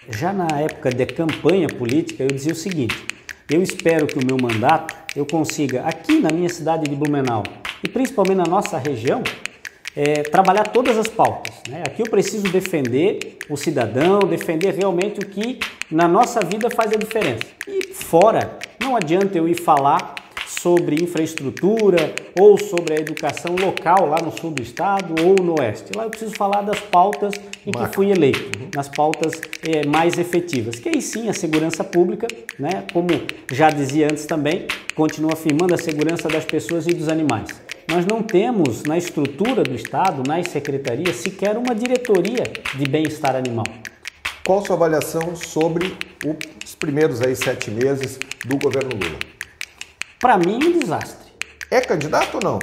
Já na época de campanha política, eu dizia o seguinte: eu espero que o meu mandato eu consiga, aqui na minha cidade de Blumenau, e principalmente na nossa região, trabalhar todas as pautas, né? Aqui eu preciso defender o cidadão, defender realmente o que na nossa vida faz a diferença. E fora, não adianta eu ir falar sobre infraestrutura ou sobre a educação local lá no sul do estado ou no oeste. Lá eu preciso falar das pautas em que fui eleito, nas pautas mais efetivas, que aí sim a segurança pública, né, como já dizia antes também, continua afirmando a segurança das pessoas e dos animais. Nós não temos na estrutura do estado, nas secretarias, sequer uma diretoria de bem-estar animal. Qual sua avaliação sobre os primeiros 7 meses do governo Lula? Para mim, um desastre. É candidato ou não?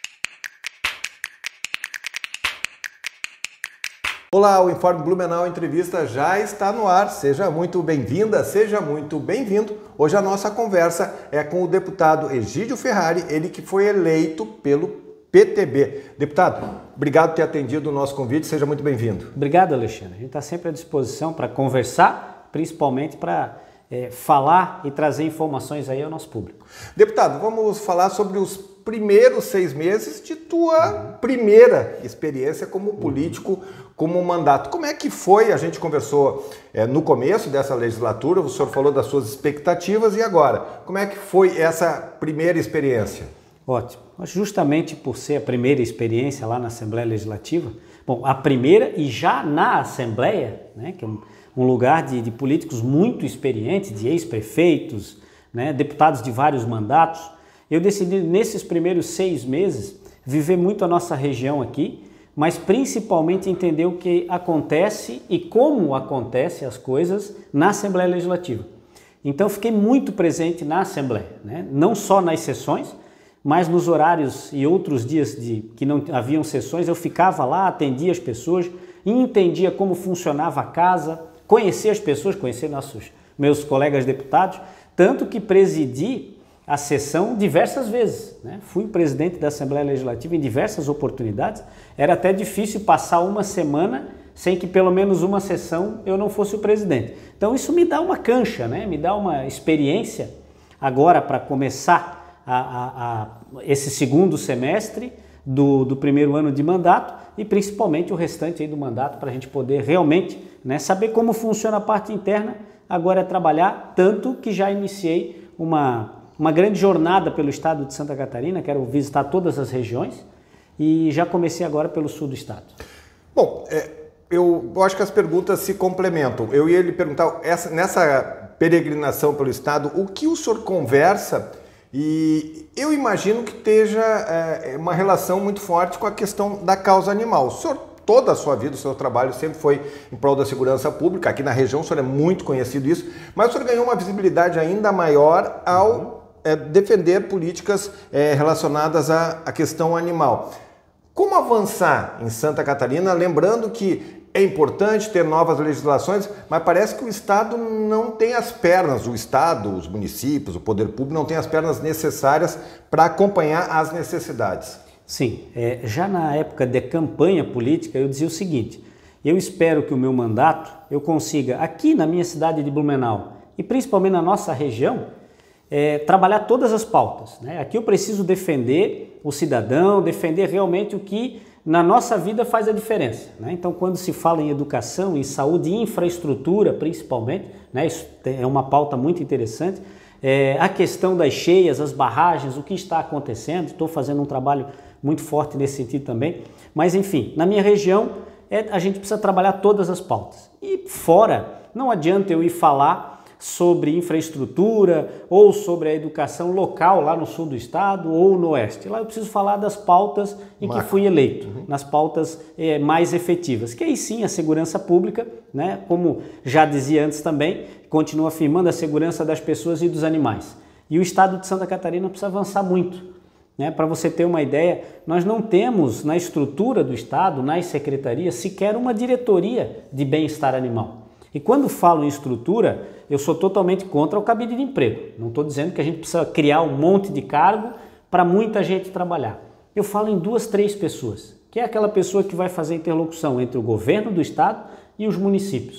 Olá, o Informe Blumenau Entrevista já está no ar. Seja muito bem-vinda, seja muito bem-vindo. Hoje a nossa conversa é com o deputado Egídio Ferrari, ele que foi eleito pelo PTB. Deputado, obrigado por ter atendido o nosso convite, seja muito bem-vindo. Obrigado, Alexandre. A gente está sempre à disposição para conversar, principalmente para falar e trazer informações aí ao nosso público. Deputado, vamos falar sobre os primeiros 6 meses de tua primeira experiência como político, como mandato. Como é que foi? A gente conversou no começo dessa legislatura, o senhor falou das suas expectativas e agora? Como é que foi essa primeira experiência? Ótimo. Justamente por ser a primeira experiência lá na Assembleia Legislativa, bom, a primeira e já na Assembleia, né, que é um lugar de políticos muito experientes, de ex-prefeitos, né, deputados de vários mandatos, eu decidi nesses primeiros 6 meses viver muito a nossa região aqui, mas principalmente entender o que acontece e como acontecem as coisas na Assembleia Legislativa. Então fiquei muito presente na Assembleia, né, não só nas sessões, mas nos horários e outros dias que não haviam sessões, eu ficava lá, atendia as pessoas, entendia como funcionava a casa, conhecer as pessoas, conhecer meus colegas deputados, tanto que presidi a sessão diversas vezes, né? Fui presidente da Assembleia Legislativa em diversas oportunidades, era até difícil passar uma semana sem que pelo menos uma sessão eu não fosse o presidente. Então isso me dá uma cancha, né? Me dá uma experiência agora para começar esse segundo semestre do primeiro ano de mandato e principalmente o restante aí do mandato para a gente poder realmente, né, saber como funciona a parte interna. Agora é trabalhar, tanto que já iniciei uma grande jornada pelo estado de Santa Catarina, quero visitar todas as regiões e já comecei agora pelo sul do estado. Bom, eu acho que as perguntas se complementam. Eu ia lhe perguntar, nessa peregrinação pelo estado, o que o senhor conversa? E eu imagino que esteja uma relação muito forte com a questão da causa animal. O senhor, toda a sua vida, o seu trabalho sempre foi em prol da segurança pública. Aqui na região o senhor é muito conhecido isso, mas o senhor ganhou uma visibilidade ainda maior ao defender políticas relacionadas à questão animal. Como avançar em Santa Catarina, lembrando que é importante ter novas legislações, mas parece que o Estado não tem as pernas, o Estado, os municípios, o poder público não tem as pernas necessárias para acompanhar as necessidades. Sim, já na época de campanha política eu dizia o seguinte: eu espero que o meu mandato eu consiga, aqui na minha cidade de Blumenau e principalmente na nossa região, trabalhar todas as pautas, né? Aqui eu preciso defender o cidadão, defender realmente o que na nossa vida faz a diferença, né? Então, quando se fala em educação, em saúde e infraestrutura, principalmente, né, isso é uma pauta muito interessante, a questão das cheias, as barragens, o que está acontecendo, estou fazendo um trabalho muito forte nesse sentido também, mas enfim, na minha região, a gente precisa trabalhar todas as pautas. E fora, não adianta eu ir falar sobre infraestrutura ou sobre a educação local lá no sul do estado ou no oeste. Lá eu preciso falar das pautas em que fui eleito, nas pautas mais efetivas, que aí sim a segurança pública, né, como já dizia antes também, continua afirmando a segurança das pessoas e dos animais. E o estado de Santa Catarina precisa avançar muito, né? Para você ter uma ideia, nós não temos na estrutura do estado, nas secretarias, sequer uma diretoria de bem-estar animal. E quando falo em estrutura, eu sou totalmente contra o cabide de emprego. Não estou dizendo que a gente precisa criar um monte de cargo para muita gente trabalhar. Eu falo em 2, 3 pessoas, que é aquela pessoa que vai fazer interlocução entre o governo do estado e os municípios.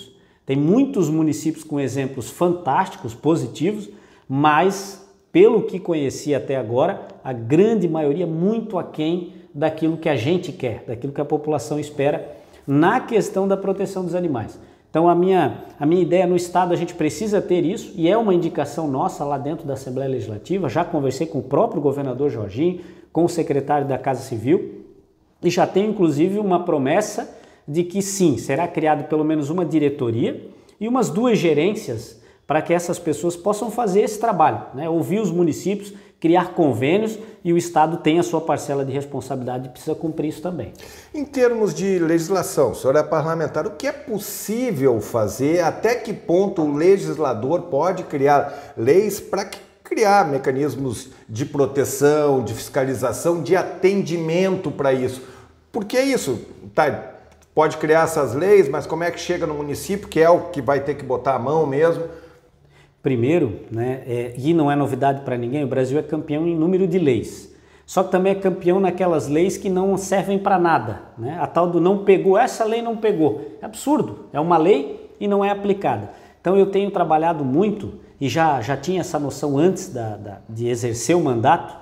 Tem muitos municípios com exemplos fantásticos, positivos, mas, pelo que conheci até agora, a grande maioria muito aquém daquilo que a gente quer, daquilo que a população espera na questão da proteção dos animais. Então a minha ideia no Estado, a gente precisa ter isso, e é uma indicação nossa lá dentro da Assembleia Legislativa. Já conversei com o próprio governador Jorginho, com o secretário da Casa Civil, e já tenho inclusive uma promessa de que sim, será criado pelo menos uma diretoria e umas 2 gerências para que essas pessoas possam fazer esse trabalho, né? Ouvir os municípios, criar convênios, e o Estado tem a sua parcela de responsabilidade e precisa cumprir isso também. Em termos de legislação, o senhor é parlamentar, o que é possível fazer, até que ponto o legislador pode criar leis para criar mecanismos de proteção, de fiscalização, de atendimento para isso? Porque é isso, tá? Pode criar essas leis, mas como é que chega no município, que é o que vai ter que botar a mão mesmo? Primeiro, né, e não é novidade para ninguém, o Brasil é campeão em número de leis. Só que também é campeão naquelas leis que não servem para nada, né? A tal do não pegou, essa lei não pegou. É absurdo, é uma lei e não é aplicada. Então eu tenho trabalhado muito, e já tinha essa noção antes de exercer o mandato,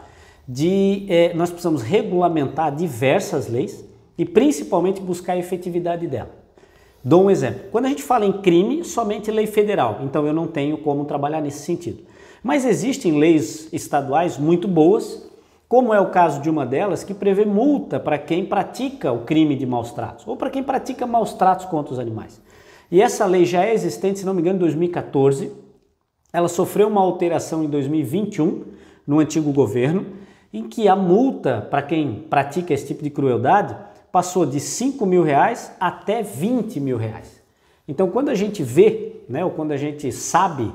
nós precisamos regulamentar diversas leis e principalmente buscar a efetividade dela. Dou um exemplo. Quando a gente fala em crime, somente lei federal, então eu não tenho como trabalhar nesse sentido. Mas existem leis estaduais muito boas, como é o caso de uma delas, que prevê multa para quem pratica o crime de maus tratos, ou para quem pratica maus tratos contra os animais. E essa lei já é existente, se não me engano, em 2014, ela sofreu uma alteração em 2021, no antigo governo, em que a multa para quem pratica esse tipo de crueldade passou de R$5.000 até R$20.000. Então, quando a gente vê, né, ou quando a gente sabe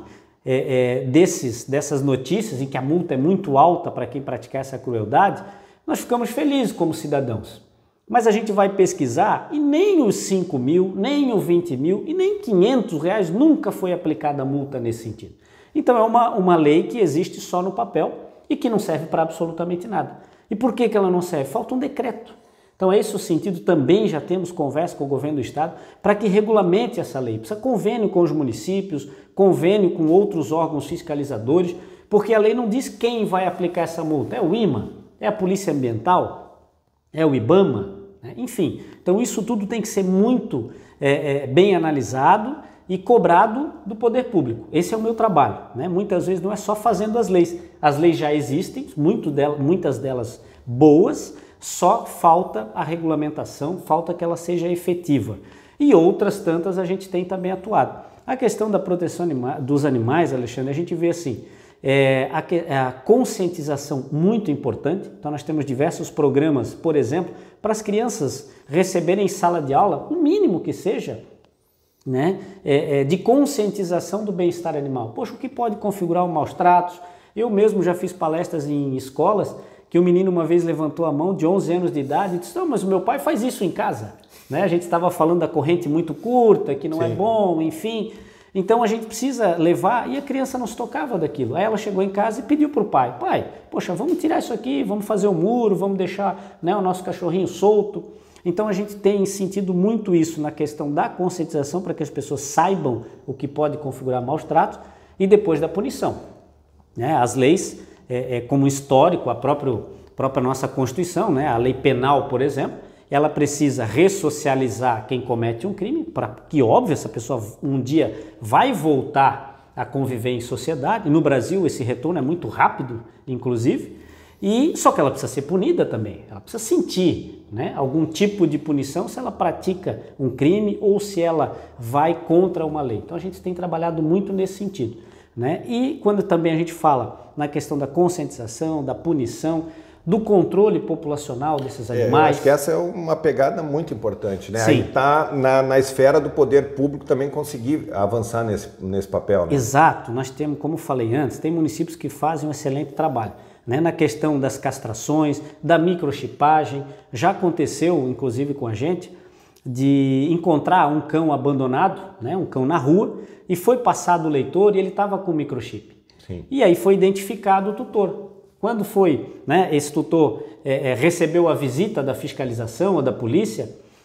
dessas notícias em que a multa é muito alta para quem praticar essa crueldade, nós ficamos felizes como cidadãos. Mas a gente vai pesquisar e nem os 5.000, nem os 20.000 e nem R$500 nunca foi aplicada a multa nesse sentido. Então, é uma lei que existe só no papel e que não serve para absolutamente nada. E por que ela não serve? Falta um decreto. Então, é esse o sentido, também já temos conversa com o governo do Estado para que regulamente essa lei. Precisa convênio com os municípios, convênio com outros órgãos fiscalizadores, porque a lei não diz quem vai aplicar essa multa. É o IMA? É a Polícia Ambiental? É o IBAMA? Enfim, então isso tudo tem que ser muito bem analisado e cobrado do poder público. Esse é o meu trabalho, né? Muitas vezes não é só fazendo as leis já existem, muitas delas boas, só falta a regulamentação, falta que ela seja efetiva. E outras tantas a gente tem também atuado. A questão da proteção dos animais, Alexandre, a gente vê assim, a conscientização muito importante. Então nós temos diversos programas, por exemplo, para as crianças receberem em sala de aula, o mínimo que seja, né, de conscientização do bem-estar animal. Poxa, o que pode configurar os maus tratos? Eu mesmo já fiz palestras em escolas que o menino uma vez levantou a mão de 11 anos de idade e disse, não, mas o meu pai faz isso em casa. Né? A gente estava falando da corrente muito curta, que não é bom, enfim. Então a gente precisa levar, e a criança não se tocava daquilo. Aí ela chegou em casa e pediu para o pai, poxa, vamos tirar isso aqui, vamos fazer um muro, vamos deixar, né, o nosso cachorrinho solto. Então a gente tem sentido muito isso na questão da conscientização para que as pessoas saibam o que pode configurar maus tratos e depois da punição. Né? As leis, como histórico, a própria nossa Constituição, né? A lei penal, por exemplo, ela precisa ressocializar quem comete um crime, para que, óbvio, essa pessoa um dia vai voltar a conviver em sociedade. No Brasil esse retorno é muito rápido, inclusive, só que ela precisa ser punida também, ela precisa sentir, né, algum tipo de punição se ela pratica um crime ou se ela vai contra uma lei. Então a gente tem trabalhado muito nesse sentido. Né? E quando também a gente fala na questão da conscientização, da punição, do controle populacional desses animais. Eu acho que essa é uma pegada muito importante, né? Sim. Aí está na esfera do poder público também conseguir avançar nesse papel. Né? Exato, nós temos, como falei antes, tem municípios que fazem um excelente trabalho. Né? Na questão das castrações, da microchipagem, já aconteceu, inclusive com a gente, de encontrar um cão abandonado, né? Um cão na rua, e foi passado o leitor e ele estava com microchip. Sim. E aí foi identificado o tutor. Quando foi, né, esse tutor recebeu a visita da fiscalização ou da polícia,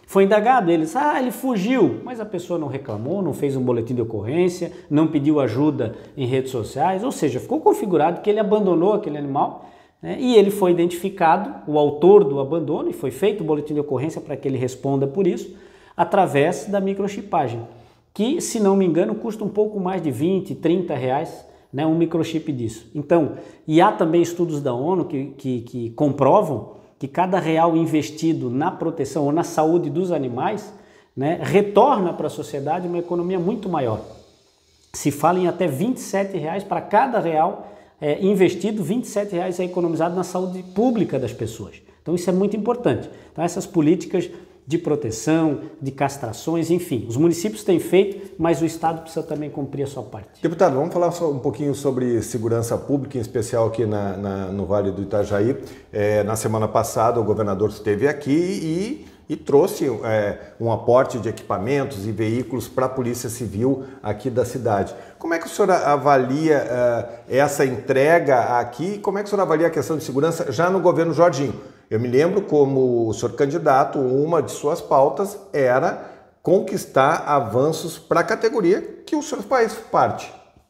Foi indagado, eles, ele fugiu, mas a pessoa não reclamou, não fez um boletim de ocorrência, não pediu ajuda em redes sociais, ou seja, ficou configurado que ele abandonou aquele animal, né, e ele foi identificado, o autor do abandono, e foi feito o boletim de ocorrência para que ele responda por isso, através da microchipagem, que, se não me engano, custa um pouco mais de 20, 30 reais, né, um microchip disso. Então, e há também estudos da ONU que comprovam que cada real investido na proteção ou na saúde dos animais, né, retorna para a sociedade uma economia muito maior. Se fala em até 27 reais para cada real investido, 27 reais é economizado na saúde pública das pessoas. Então isso é muito importante. Então essas políticas de proteção, de castrações, enfim, os municípios têm feito, mas o Estado precisa também cumprir a sua parte. Deputado, vamos falar só um pouquinho sobre segurança pública, em especial aqui no Vale do Itajaí. Na semana passada o governador esteve aqui e trouxe um aporte de equipamentos e veículos para a Polícia Civil aqui da cidade. Como é que o senhor avalia essa entrega aqui? Como é que o senhor avalia a questão de segurança já no governo Jorginho? Eu me lembro como o senhor candidato, uma de suas pautas era conquistar avanços para a categoria que o senhor faz parte.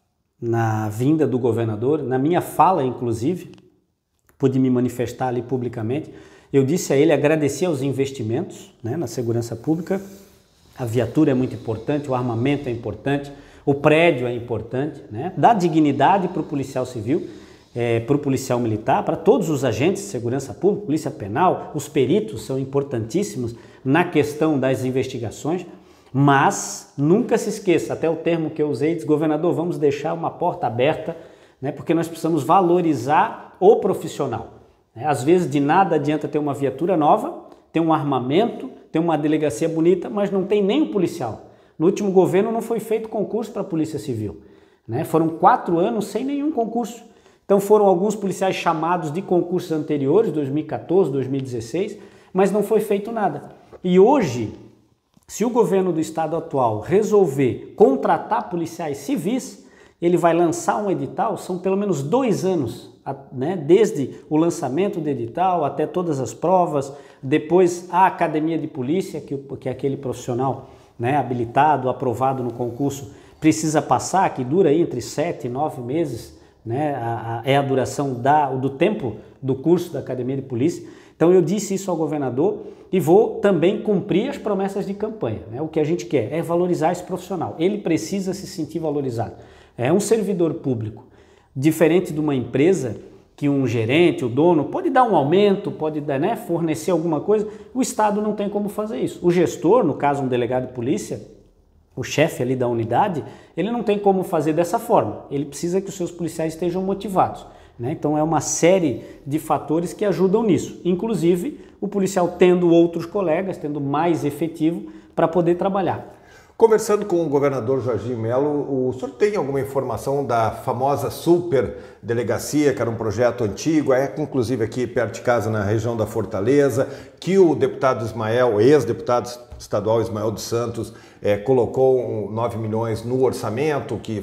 Na vinda do governador, na minha fala inclusive, pude me manifestar ali publicamente, eu disse a ele, agradeci aos investimentos, né, na segurança pública, a viatura é muito importante, o armamento é importante, o prédio é importante, né, dá dignidade para o policial civil, para o policial militar, para todos os agentes de segurança pública, polícia penal, os peritos são importantíssimos na questão das investigações, mas nunca se esqueça, até o termo que eu usei, diz, governador, vamos deixar uma porta aberta, né, porque nós precisamos valorizar o profissional. Às vezes de nada adianta ter uma viatura nova, ter um armamento, ter uma delegacia bonita, mas não tem nem o policial. No último governo não foi feito concurso para a Polícia Civil, né? Foram 4 anos sem nenhum concurso. Então foram alguns policiais chamados de concursos anteriores, 2014, 2016, mas não foi feito nada. E hoje, se o governo do estado atual resolver contratar policiais civis, ele vai lançar um edital, são pelo menos 2 anos, né, desde o lançamento do edital até todas as provas, depois a academia de polícia, que é aquele profissional, né, habilitado, aprovado no concurso, precisa passar, que dura aí entre 7 e 9 meses, né, é a duração do tempo do curso da academia de polícia. Então eu disse isso ao governador e vou também cumprir as promessas de campanha, né? O que a gente quer é valorizar esse profissional, ele precisa se sentir valorizado. É um servidor público, diferente de uma empresa que um gerente, o dono, pode dar um aumento, pode dar, né, fornecer alguma coisa, o Estado não tem como fazer isso. O gestor, no caso um delegado de polícia, o chefe ali da unidade, ele não tem como fazer dessa forma, ele precisa que os seus policiais estejam motivados, né? Então é uma série de fatores que ajudam nisso, inclusive o policial tendo outros colegas, tendo mais efetivo para poder trabalhar. Conversando com o governador Jorginho Melo, o senhor tem alguma informação da famosa super delegacia, que era um projeto antigo, inclusive aqui perto de casa na região da Fortaleza, que o deputado Ismael, ex-deputado estadual Ismael dos Santos, colocou 9 milhões no orçamento, que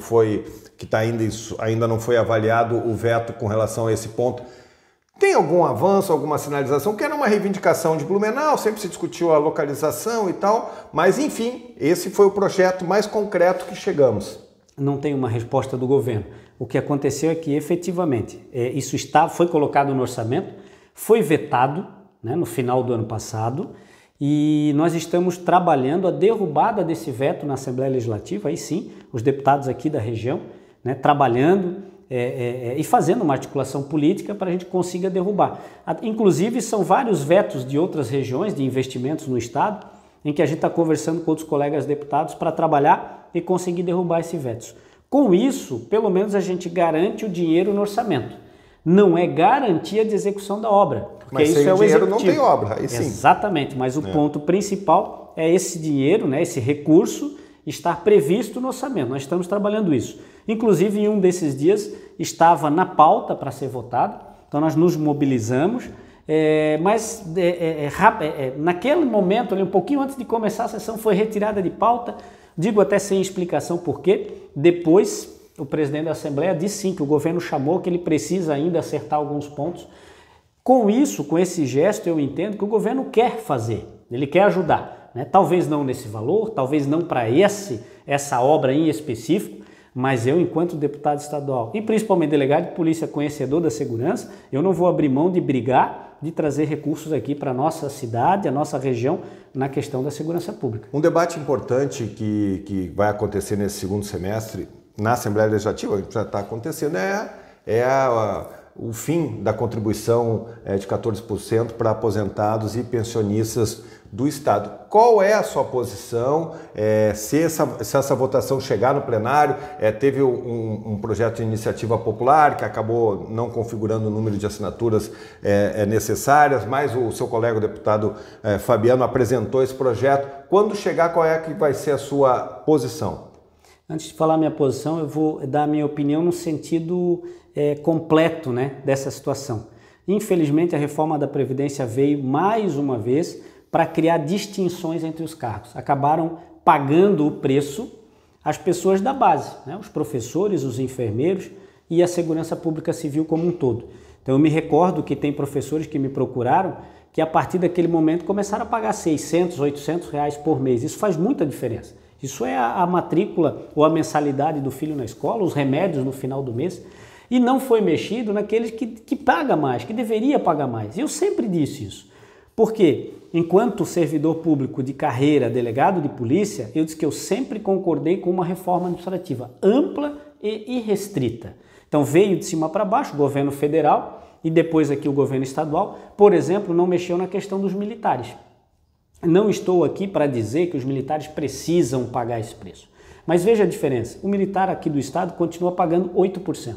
ainda não foi avaliado o veto com relação a esse ponto. Tem algum avanço, alguma sinalização? Que era uma reivindicação de Blumenau, sempre se discutiu a localização e tal, mas enfim, esse foi o projeto mais concreto que chegamos. Não tem uma resposta do governo. O que aconteceu é que efetivamente isso foi colocado no orçamento, foi vetado, né, no final do ano passado, e nós estamos trabalhando a derrubada desse veto na Assembleia Legislativa, aí sim, os deputados aqui da região, né, trabalhando e fazendo uma articulação política para a gente consiga derrubar. Inclusive, são vários vetos de outras regiões de investimentos no Estado, em que a gente está conversando com outros colegas deputados para trabalhar e conseguir derrubar esses vetos. Com isso, pelo menos a gente garante o dinheiro no orçamento. Não é garantia de execução da obra, porque mas isso sem é o dinheiro executivo. Não tem obra, aí sim. Exatamente, mas o ponto principal é esse dinheiro, né, esse recurso estar previsto no orçamento. Nós estamos trabalhando isso. Inclusive, em um desses dias, estava na pauta para ser votado, então nós nos mobilizamos, mas naquele momento, ali, um pouquinho antes de começar a sessão, foi retirada de pauta, digo até sem explicação por quê. Depois, o presidente da Assembleia disse sim, que o governo chamou, que ele precisa ainda acertar alguns pontos. Com isso, com esse gesto, eu entendo que o governo quer fazer, ele quer ajudar. né? Talvez não nesse valor, talvez não para essa obra em específico, mas eu, enquanto deputado estadual e principalmente delegado de polícia conhecedor da segurança, eu não vou abrir mão de brigar, de trazer recursos aqui para a nossa cidade, a nossa região, na questão da segurança pública. Um debate importante que vai acontecer nesse segundo semestre na Assembleia Legislativa, que já está acontecendo, o fim da contribuição de 14% para aposentados e pensionistas do Estado. Qual é a sua posição? Se essa votação chegar no plenário, teve um projeto de iniciativa popular que acabou não configurando o número de assinaturas necessárias, mas o seu colega o deputado Fabiano apresentou esse projeto. Quando chegar, qual é que vai ser a sua posição? Antes de falar minha posição, eu vou dar a minha opinião no sentido completo, né, dessa situação. Infelizmente, a reforma da Previdência veio mais uma vez para criar distinções entre os cargos. Acabaram pagando o preço as pessoas da base, né, os professores, os enfermeiros e a segurança pública civil como um todo. Então eu me recordo que tem professores que me procuraram que a partir daquele momento começaram a pagar 600, 800 reais por mês. Isso faz muita diferença. Isso é a matrícula ou a mensalidade do filho na escola, os remédios no final do mês. E não foi mexido naqueles que paga mais, que deveria pagar mais. E eu sempre disse isso. Porque, enquanto servidor público de carreira, delegado de polícia, eu disse que eu sempre concordei com uma reforma administrativa ampla e irrestrita. Então veio de cima para baixo o governo federal e depois aqui o governo estadual, por exemplo, não mexeu na questão dos militares. Não estou aqui para dizer que os militares precisam pagar esse preço. Mas veja a diferença. O militar aqui do estado continua pagando 8%.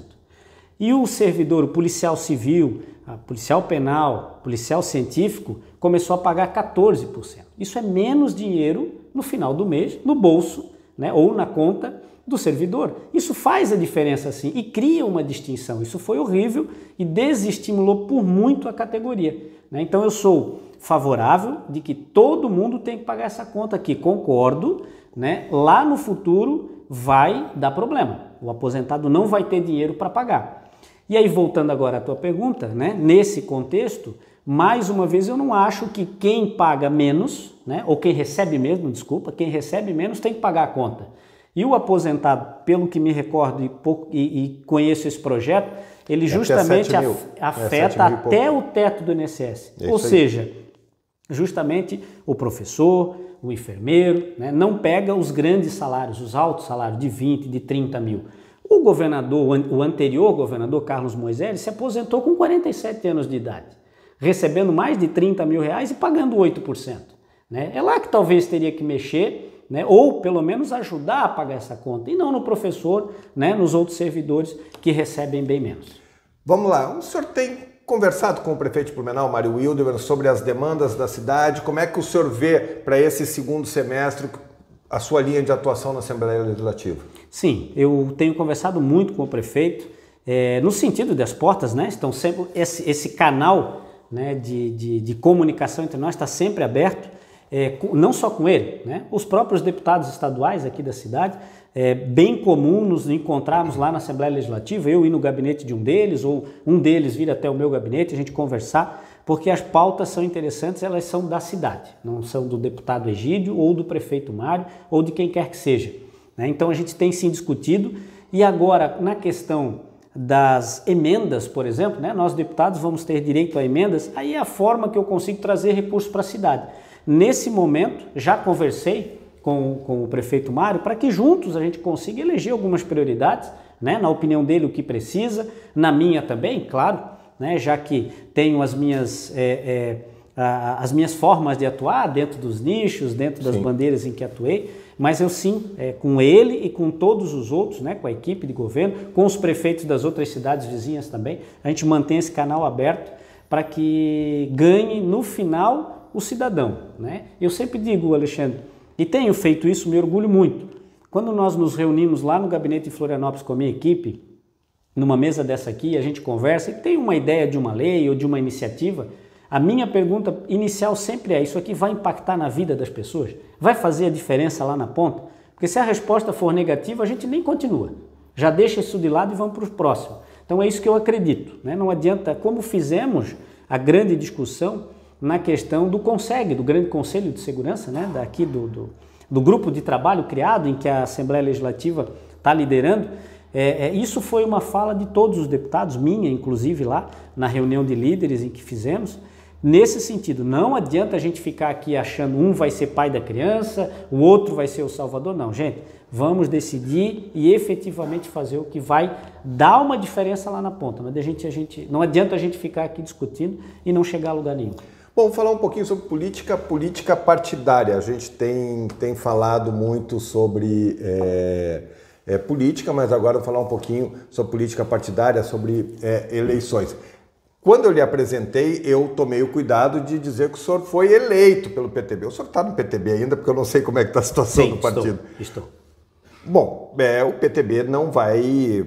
E o servidor, o policial civil, policial penal, policial científico, começou a pagar 14%. Isso é menos dinheiro no final do mês, no bolso, né, ou na conta do servidor. Isso faz a diferença sim e cria uma distinção. Isso foi horrível e desestimulou por muito a categoria, né? Então eu sou favorável de que todo mundo tem que pagar essa conta aqui. Concordo, né? Lá no futuro vai dar problema. O aposentado não vai ter dinheiro para pagar. E aí, voltando agora à tua pergunta, né? Nesse contexto, mais uma vez, eu não acho que quem paga menos, né? Ou quem recebe mesmo, desculpa, quem recebe menos tem que pagar a conta. E o aposentado, pelo que me recordo e conheço esse projeto, ele justamente afeta até o teto do INSS. Ou seja, justamente o professor, o enfermeiro, né, não pega os grandes salários, os altos salários de 20, de 30 mil. O governador, o anterior governador, Carlos Moisés, se aposentou com 47 anos de idade, recebendo mais de 30 mil reais e pagando 8%. Né? É lá que talvez teria que mexer, né, ou pelo menos ajudar a pagar essa conta, e não no professor, né, nos outros servidores que recebem bem menos. Vamos lá, o senhor tem conversado com o prefeito de Blumenau, Mário Wildemann, sobre as demandas da cidade. Como é que o senhor vê para esse segundo semestre a sua linha de atuação na Assembleia Legislativa? Sim, eu tenho conversado muito com o prefeito, no sentido das portas, né, estão sempre, esse canal, né, de comunicação entre nós está sempre aberto, não só com ele, né, os próprios deputados estaduais aqui da cidade. É bem comum nos encontrarmos lá na Assembleia Legislativa, eu ir no gabinete de um deles, ou um deles vir até o meu gabinete, a gente conversar, porque as pautas são interessantes, elas são da cidade, não são do deputado Egídio, ou do prefeito Mário, ou de quem quer que seja. Né? Então a gente tem sim discutido, e agora na questão das emendas, por exemplo, né, nós deputados vamos ter direito a emendas, aí é a forma que eu consigo trazer recursos para a cidade. Nesse momento, já conversei com o prefeito Mário, para que juntos a gente consiga eleger algumas prioridades, né? Na opinião dele o que precisa, na minha também, claro, né? Já que tenho as minhas formas de atuar dentro dos nichos, dentro das bandeiras em que atuei, mas eu sim, com ele e com todos os outros, né? Com a equipe de governo, com os prefeitos das outras cidades vizinhas também, a gente mantém esse canal aberto para que ganhe no final o cidadão, né? Eu sempre digo, Alexandre, e tenho feito isso, me orgulho muito. Quando nós nos reunimos lá no gabinete de Florianópolis com a minha equipe, numa mesa dessa aqui, a gente conversa e tem uma ideia de uma lei ou de uma iniciativa, a minha pergunta inicial sempre é: isso aqui vai impactar na vida das pessoas? Vai fazer a diferença lá na ponta? Porque se a resposta for negativa, a gente nem continua. Já deixa isso de lado e vamos para o próximo. Então é isso que eu acredito, né? Não adianta, como fizemos a grande discussão na questão do CONSEG, do Grande Conselho de Segurança, né, daqui do grupo de trabalho criado, em que a Assembleia Legislativa está liderando. Isso foi uma fala de todos os deputados, minha inclusive lá na reunião de líderes em que fizemos, nesse sentido. Não adianta a gente ficar aqui achando um vai ser pai da criança, o outro vai ser o salvador. Não, gente, vamos decidir e efetivamente fazer o que vai dar uma diferença lá na ponta. Não adianta a gente ficar aqui discutindo e não chegar a lugar nenhum. Bom, falar um pouquinho sobre política partidária. A gente tem falado muito sobre política, mas agora vou falar um pouquinho sobre política partidária, sobre eleições. Quando eu lhe apresentei, eu tomei o cuidado de dizer que o senhor foi eleito pelo PTB. O senhor está no PTB ainda, porque eu não sei como é que está a situação do partido. Estou. Bom, o PTB não vai...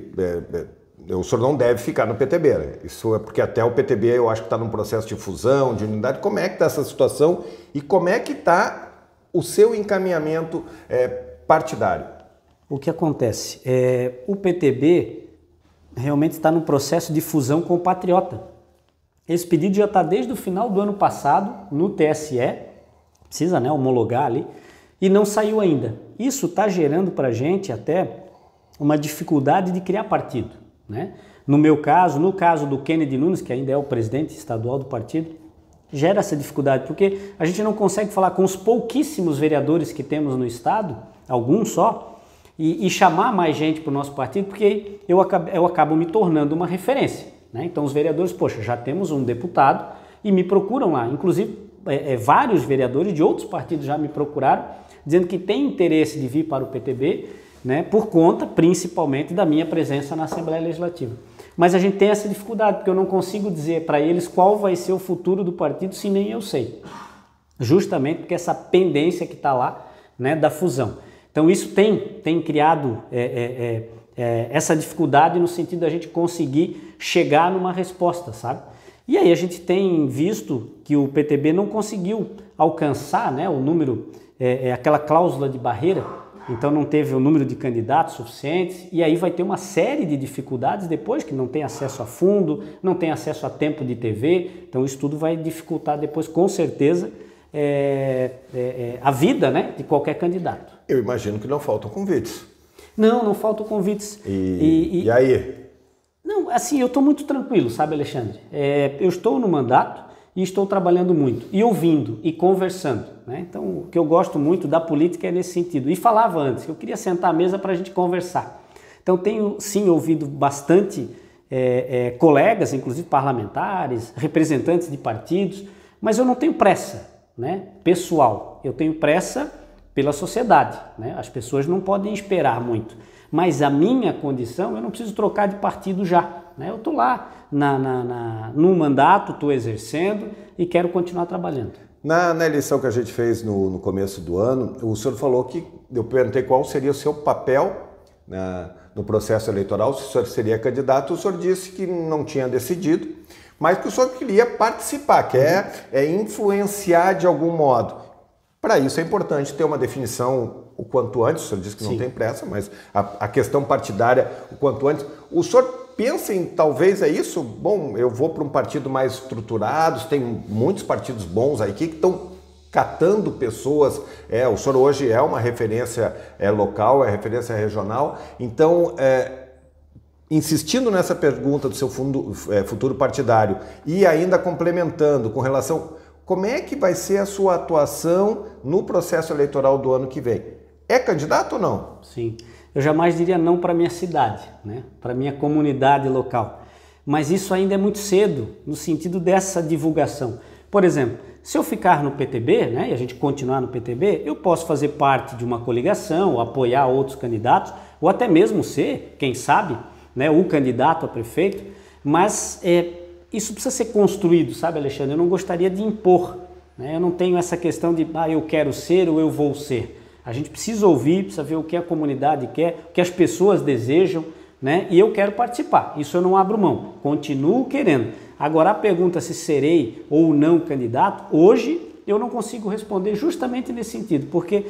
o senhor não deve ficar no PTB, né? Isso é porque até o PTB eu acho que está num processo de fusão, de unidade. Como é que está essa situação e como é que está o seu encaminhamento partidário? O que acontece? O PTB realmente está num processo de fusão com o Patriota. Esse pedido já está desde o final do ano passado no TSE, precisa, né, homologar ali, e não saiu ainda. Isso está gerando para a gente até uma dificuldade de criar partido, né? No caso do Kennedy Nunes, que ainda é o presidente estadual do partido, gera essa dificuldade, porque a gente não consegue falar com os pouquíssimos vereadores que temos no estado, alguns só, e chamar mais gente para o nosso partido, porque eu acabo me tornando uma referência, né? Então os vereadores, poxa, já temos um deputado e me procuram lá, inclusive vários vereadores de outros partidos já me procuraram, dizendo que tem interesse de vir para o PTB, né, por conta principalmente da minha presença na Assembleia Legislativa. Mas a gente tem essa dificuldade, porque eu não consigo dizer para eles qual vai ser o futuro do partido, se nem eu sei. Justamente porque essa pendência que está lá, né, da fusão. Então isso tem criado essa dificuldade no sentido da gente conseguir chegar numa resposta, sabe? E aí a gente tem visto que o PTB não conseguiu alcançar, né, o número, aquela cláusula de barreira, então não teve o número de candidatos suficientes, e aí vai ter uma série de dificuldades depois, que não tem acesso a fundo, não tem acesso a tempo de TV, então isso tudo vai dificultar depois, com certeza, a vida, né, de qualquer candidato. Eu imagino que não faltam convites. Não faltam convites. E aí? Não, assim, eu estou muito tranquilo, sabe, Alexandre? Eu estou no mandato e estou trabalhando muito, e ouvindo, e conversando, né? Então, o que eu gosto muito da política é nesse sentido. E falava antes, eu queria sentar à mesa para a gente conversar. Então, tenho, sim, ouvido bastante colegas, inclusive parlamentares, representantes de partidos, mas eu não tenho pressa, né, pessoal. Eu tenho pressa pela sociedade, né? As pessoas não podem esperar muito. Mas a minha condição, eu não preciso trocar de partido já, né? Eu estou lá no mandato, estou exercendo e quero continuar trabalhando. Na eleição que a gente fez no começo do ano, o senhor falou que, eu perguntei qual seria o seu papel no processo eleitoral, se o senhor seria candidato, o senhor disse que não tinha decidido, mas que o senhor queria participar, que influenciar de algum modo. Para isso é importante ter uma definição o quanto antes, o senhor disse que não tem pressa, mas a questão partidária o quanto antes. O senhor pensa em, talvez é isso? Bom, eu vou para um partido mais estruturado, tem muitos partidos bons aí que estão catando pessoas. O senhor hoje é uma referência local, é referência regional, então... insistindo nessa pergunta do seu futuro partidário e ainda complementando com relação... Como é que vai ser a sua atuação no processo eleitoral do ano que vem? É candidato ou não? Sim. Eu jamais diria não para a minha cidade, né? Para a minha comunidade local. Mas isso ainda é muito cedo no sentido dessa divulgação. Por exemplo, se eu ficar no PTB, né, e a gente continuar no PTB, eu posso fazer parte de uma coligação, ou apoiar outros candidatos, ou até mesmo ser, quem sabe, né, o candidato a prefeito, mas isso precisa ser construído, sabe, Alexandre? Eu não gostaria de impor, né? Eu não tenho essa questão de eu quero ser ou eu vou ser. A gente precisa ouvir, precisa ver o que a comunidade quer, o que as pessoas desejam, né? E eu quero participar, isso eu não abro mão, continuo querendo. Agora a pergunta se serei ou não candidato, hoje eu não consigo responder justamente nesse sentido, porque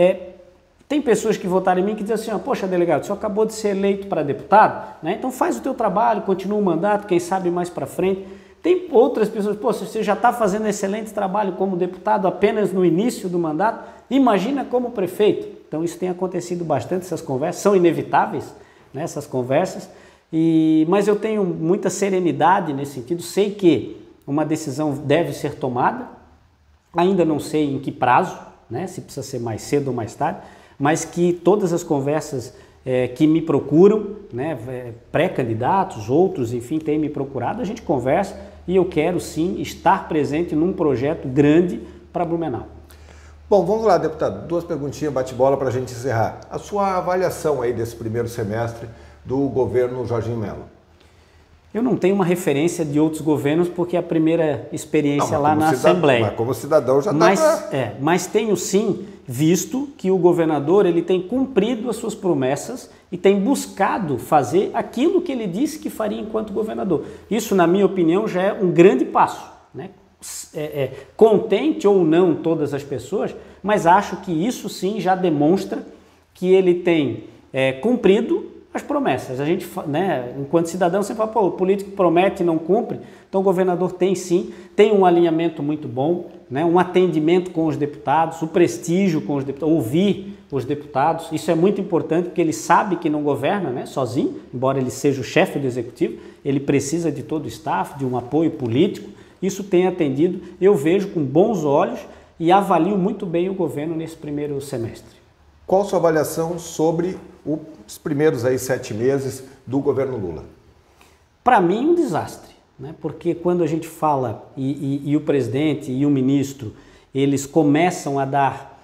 tem pessoas que votaram em mim que dizem assim, poxa, delegado, o senhor acabou de ser eleito para deputado, né? Então faz o teu trabalho, continua o mandato, quem sabe mais para frente. Tem outras pessoas, pô, você já está fazendo excelente trabalho como deputado apenas no início do mandato, imagina como prefeito. Então isso tem acontecido bastante, essas conversas, são inevitáveis, né, essas conversas, mas eu tenho muita serenidade nesse sentido, sei que uma decisão deve ser tomada, ainda não sei em que prazo, né, se precisa ser mais cedo ou mais tarde, mas que todas as conversas que me procuram, né, pré-candidatos, outros, enfim, têm me procurado, a gente conversa e eu quero sim estar presente num projeto grande para Blumenau. Bom, vamos lá, deputado, 2 perguntinhas, bate-bola para a gente encerrar. A sua avaliação aí desse primeiro semestre do governo Jorginho Mello? Eu não tenho uma referência de outros governos porque é a primeira experiência lá na Assembleia. Mas como cidadão já está... Mas tenho sim visto que o governador ele tem cumprido as suas promessas e tem buscado fazer aquilo que ele disse que faria enquanto governador. Isso, na minha opinião, já é um grande passo, né? Contente ou não todas as pessoas, mas acho que isso sim já demonstra que ele tem cumprido as promessas. A gente, né, enquanto cidadão, sempre fala, pô, o político promete e não cumpre. Então o governador tem sim, tem um alinhamento muito bom, né, um atendimento com os deputados, o prestígio com os deputados, ouvir os deputados. Isso é muito importante porque ele sabe que não governa, né, sozinho, embora ele seja o chefe do executivo, ele precisa de todo o staff, de um apoio político. Isso tem atendido, eu vejo com bons olhos e avalio muito bem o governo nesse primeiro semestre. Qual a sua avaliação sobre os primeiros 7 meses do governo Lula? Para mim, um desastre, né? Porque quando a gente fala e o presidente e o ministro, eles começam a dar,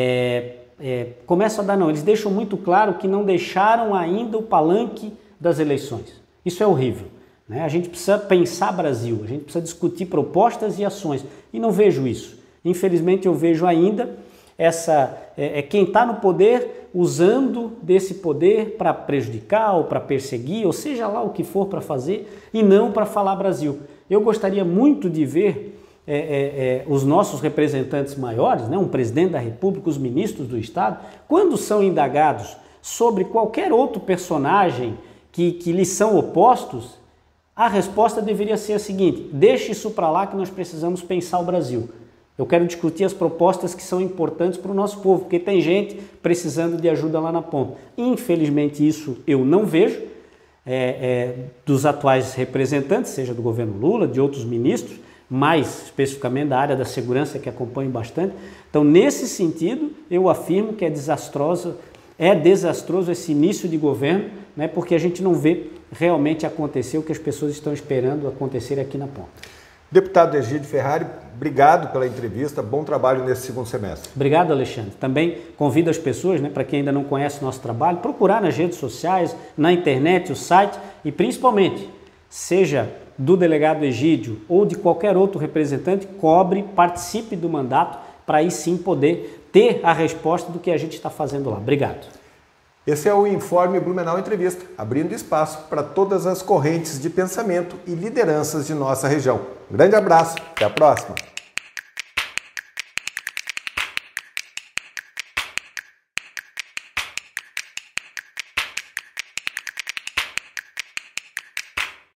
eles deixam muito claro que não deixaram ainda o palanque das eleições. Isso é horrível, né? A gente precisa pensar Brasil, a gente precisa discutir propostas e ações e não vejo isso. Infelizmente, eu vejo ainda quem está no poder usando desse poder para prejudicar ou para perseguir, ou seja lá o que for para fazer, e não para falar Brasil. Eu gostaria muito de ver os nossos representantes maiores, né, um presidente da República, os ministros do Estado, quando são indagados sobre qualquer outro personagem que lhes são opostos, a resposta deveria ser a seguinte: deixe isso para lá que nós precisamos pensar o Brasil. Eu quero discutir as propostas que são importantes para o nosso povo, porque tem gente precisando de ajuda lá na ponta. Infelizmente isso eu não vejo dos atuais representantes, seja do governo Lula, de outros ministros, mais especificamente da área da segurança que acompanho bastante. Então, nesse sentido, eu afirmo que é desastroso esse início de governo, né, porque a gente não vê realmente acontecer o que as pessoas estão esperando acontecer aqui na ponta. Deputado Egídio Ferrari, obrigado pela entrevista, bom trabalho nesse segundo semestre. Obrigado, Alexandre. Também convido as pessoas, né, para quem ainda não conhece o nosso trabalho, procurar nas redes sociais, na internet, o site e principalmente, seja do delegado Egídio ou de qualquer outro representante, cobre, participe do mandato para aí sim poder ter a resposta do que a gente está fazendo lá. Obrigado. Esse é o Informe Blumenau Entrevista, abrindo espaço para todas as correntes de pensamento e lideranças de nossa região. Um grande abraço, até a próxima!